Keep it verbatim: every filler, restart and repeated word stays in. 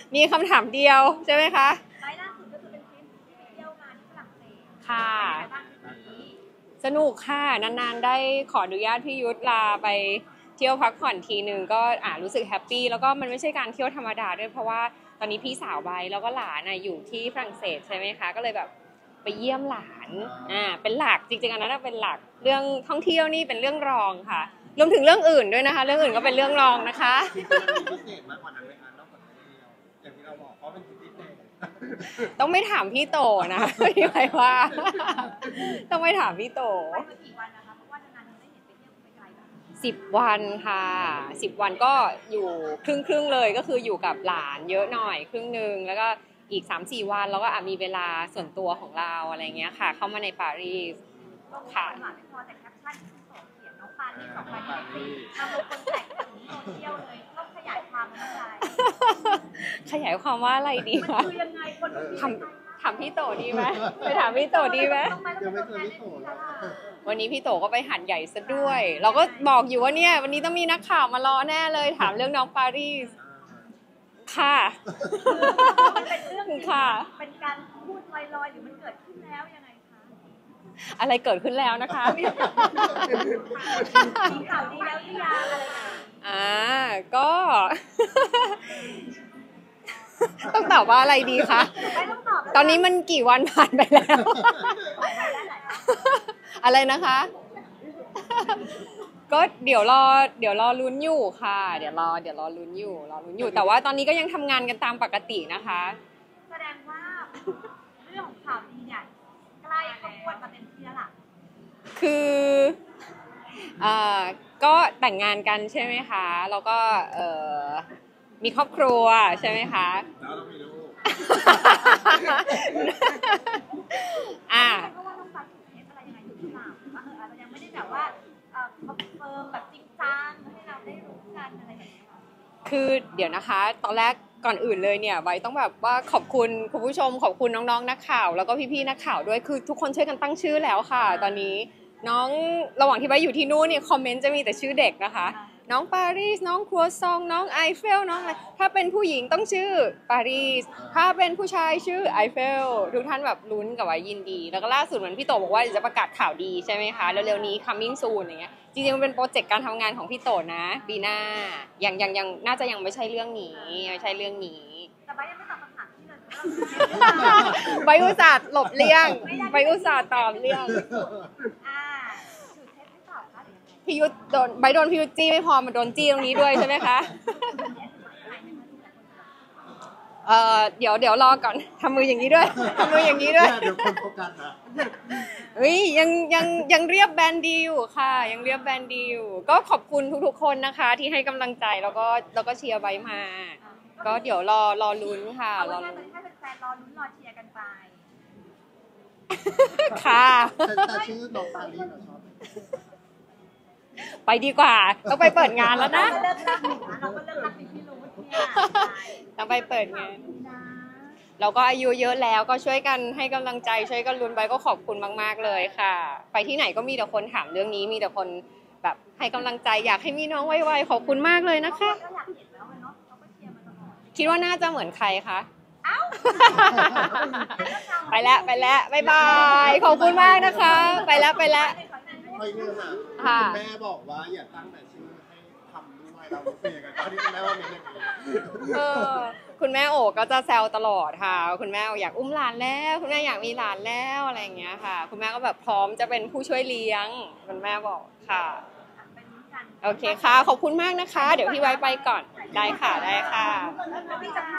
มีคำถามเดียวใช่ไหมคะไลฟ์ล่าสุดก็คือเป็นทริปที่ไปเที่ยวมาที่ฝรั่งเศสค่ะสนุกค่ะนานๆได้ขออนุญาตพี่ยุทธลาไปเที่ยวพักผ่อนทีหนึ่งก็อ่ารู้สึกแฮปปี้แล้วก็มันไม่ใช่การเที่ยวธรรมดาด้วยเพราะว่าตอนนี้พี่สาวใบแล้วก็หลานน่ะอยู่ที่ฝรั่งเศสใช่ไหมคะก็เลยแบบไปเยี่ยมหลานอ่าเป็นหลักจริงๆอันนั้นเป็นหลักเรื่องท่องเที่ยวนี่เป็นเรื่องรองค่ะรวมถึงเรื่องอื่นด้วยนะคะเรื่องอื่นก็เป็นเรื่องรองนะคะจริงๆมันมีพิเศษมากกว่านั้นไหมคะนอกจากท่องเที่ยวอย่างที่เราบอกเพราะเป็นพิเศษต้องไม่ถามพี่โตนะไม่มีใครว่าต้องไม่ถามพี่โตไปมากี่วันนะคะเพราะว่านานๆได้เห็นไปเที่ยวไกลๆแบบสิบวันค่ะสิบวันก็อยู่ครึ่งครึ่งเลยก็คืออยู่กับหลานเยอะหน่อยครึ่งนึงแล้วก็อีก สามสี่ วันแล้วก็มีเวลาส่วนตัวของเราอะไรเงี้ยค่ะเข้ามาในปารีสค่ะพอแต่แคปชั่นที่สองเขียนน้องปารีสสองพันยี่สิบสี่ทำเป็นคนแตกถึงโซเชียลเลยต้องขยายความมันอะไรขยายความว่าอะไรดีคะคือยังไงคนถามถามพี่โตดีไหมไปถามพี่โตดีไหมยังไม่เคยพี่โตวันนี้พี่โตก็ไปหัดใหญ่ซะด้วย เราก็บอกอยู่ว่าเนี่ยวันนี้ต้องมีนักข่าวมารอแน่เลยถามเรื่องน้องปารีสค่ะเป็นเรื่องค่ะเป็นการพูดลอยๆหรือมันเกิดขึ้นแล้วยังไงคะอะไรเกิดขึ้นแล้วนะคะมีข่าวดีแล้วหรือยังอะไรอ่าก็ต้องตอบว่าอะไรดีคะตอนนี้มันกี่วันผ่านไปแล้วอะไรนะคะก็เดี๋ยวรอเดี๋ยวรอลุ้นอยู่ค่ะเดี๋ยวรอเดี๋ยวรอลุ้นอยู่รอลุ้นอยู่แต่ว่าตอนนี้ก็ยังทำงานกันตามปกตินะคะแสดงว่าเรื่องของข่าวดีเนี่ยใกล้ขบวนมาเป็นที่แล้วล่ะคือเอ่อก็แต่งงานกันใช่ไหมคะแล้วก็เอ่อมีครอบครัวใช่ไหมคะแล้วเรามีลูกอ่าเพราะว่าน้องฟ้าถูกเทสอะไรยังไงอยู่หรือเปล่าว่าเอออาจจะยังไม่ได้แบบว่าเอ่อคอนเฟิร์มแบบจริงจังให้เราได้รู้กันอะไรแบบนี้คือเดี๋ยวนะคะตอนแรกก่อนอื่นเลยเนี่ยไว้ต้องแบบว่าขอบคุณคุณผู้ชมขอบคุณน้องๆนักข่าวแล้วก็พี่ๆนักข่าวด้วยคือทุกคนช่วยกันตั้งชื่อแล้วค่ะตอนนี้น้องระหว่างที่ไว้อยู่ที่นู่นเนี่ยคอมเมนต์จะมีแต่ชื่อเด็กนะคะน้องปารีสน้องครัวซองน้องไอเฟลน้องอะไรถ้าเป็นผู้หญิงต้องชื่อปารีสถ้าเป็นผู้ชายชื่อไอเฟลทุกท่านแบบลุ้นกับไว้ยินดีแล้วก็ล่าสุดเหมือนพี่โตบอกว่าจะประกาศข่าวดีใช่ไหมคะเร็วๆนี้ coming soon อย่างเงี้ยจริงๆมันเป็นโปรเจกต์การทำงานของพี่โตนะปีหน้ายังยังยังน่าจะยังไม่ใช่เรื่องนี้ไม่ใช่เรื่องนี้แต่ใบยังไม่ตอบคำถามที่เลยใบอุตส่าห์หลบเลี่ยงใบอุตส่าห์ตอบเลี่ยงพี่ยุทธโดนใบโดนพี่ยุทธจี้ไม่พอมันโดนจี้ตรงนี้ด้วยใช่ไหมคะเอ่อเดี๋ยวเดี๋ยวรอก่อนทำมืออย่างนี้ด้วยทำมืออย่างนี้ด้วยเดี๋ยวคนโฟกัสนะเฮ้ยยังยังยังเรียบแบรนด์ดีอยู่ค่ะยังเรียบแบรนด์ดีอยู่ก็ขอบคุณทุกๆคนนะคะที่ให้กำลังใจแล้วก็แล้วก็เชียร์ใบมาก็เดี๋ยวรอรอลุ้นค่ะรอลุ้นให้แฟนๆรอลุ้นรอเชียร์กันไปค่ะแต่ชื่อน้องปารีสเราชอบไปดีกว่าต้องไปเปิดงานแล้วนะเราก็เลิกรักในที่รู้เนี่ยต้องไปเปิดงานเราก็อายุเยอะแล้วก็ช่วยกันให้กำลังใจช่วยกันลุ้นไปก็ขอบคุณมากๆเลยค่ะไปที่ไหนก็มีแต่คนถามเรื่องนี้มีแต่คนแบบให้กำลังใจอยากให้มีน้องไวๆขอบคุณมากเลยนะคะคิดว่าน่าจะเหมือนใครคะไปแล้วไปแล้วบ๊ายบายขอบคุณมากนะคะไปแล้วไปแล้วไม่เนื่องค่ะคุณแม่บอกว่าอย่าตั้งแต่ชื่อให้ทำด้วยเราเป็นยังไงตอนที่คุณแม่ว่ามีอย่างนี้คุณแม่โอ๋ก็จะแซวตลอดค่ะคุณแม่อยากอุ้มหลานแล้วคุณแม่อยากมีหลานแล้วอะไรอย่างเงี้ยค่ะคุณแม่ก็แบบพร้อมจะเป็นผู้ช่วยเลี้ยงคุณแม่บอกค่ะโอเคค่ะขอบคุณมากนะคะเดี๋ยวพี่ไว้ไปก่อนได้ค่ะได้ค่ะ